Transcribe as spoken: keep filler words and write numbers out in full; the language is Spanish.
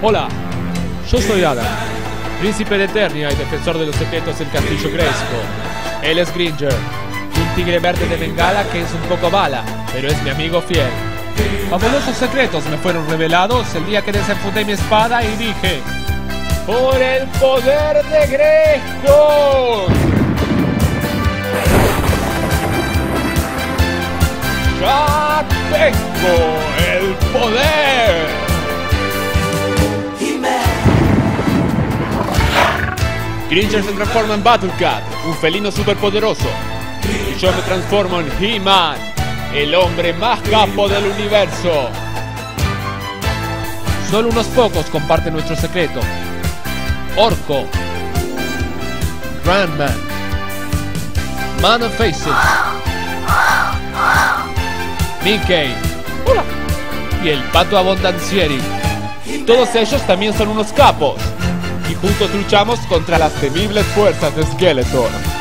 Hola, yo soy Adam, príncipe de Eternia y defensor de los secretos del castillo Grayskull. Él es Gringer, un tigre verde de Bengala que es un poco bala, pero es mi amigo fiel. Fabulosos secretos me fueron revelados el día que desenfundé mi espada y dije: ¡por el poder de Grayskull! ¡Ya tengo el poder! Gringer se transforma en Battlecat, un felino superpoderoso. Y yo me transformo en He-Man, el hombre más capo del universo. Solo unos pocos comparten nuestro secreto. Orko, Grandman, Man of Faces, Mickey, hola, y el Pato Abondancieri. Todos ellos también son unos capos. Y juntos luchamos contra las temibles fuerzas de Skeletor.